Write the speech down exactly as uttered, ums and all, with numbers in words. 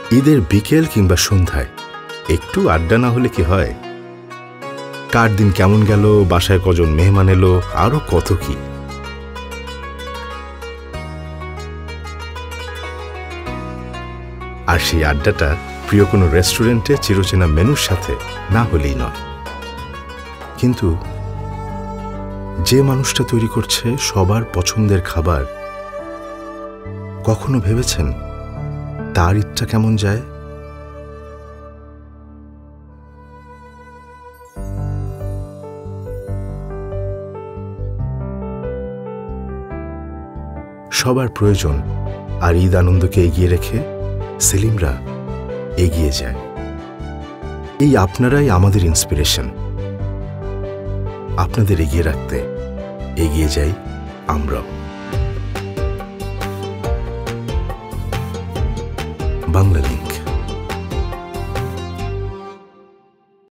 ঈদের বিকেল কিংবা সন্ধ্যায় একটু আড্ডা না হলে কি হয়? কার দিন কেমন গেল, বাসায় কজন মেহমান এলো, আরো কত কি। আর সেই আড্ডাটা প্রিয় কোনো রেস্টুরেন্টে চিরচেনা মেনুর সাথে না হলেই নয়। কিন্তু যে মানুষটা তৈরি করছে সবার পছন্দের খাবার, কখনো ভেবেছেন তার ঈদটা কেমন যায়? সবার প্রয়োজন আর ঈদ আনন্দকে এগিয়ে রেখে সেলিমরা এগিয়ে যায়। এই আপনারাই আমাদের ইন্সপিরেশন। আপনাদের এগিয়ে রাখতে এগিয়ে যাই আমরাও। বাংলা লিংক।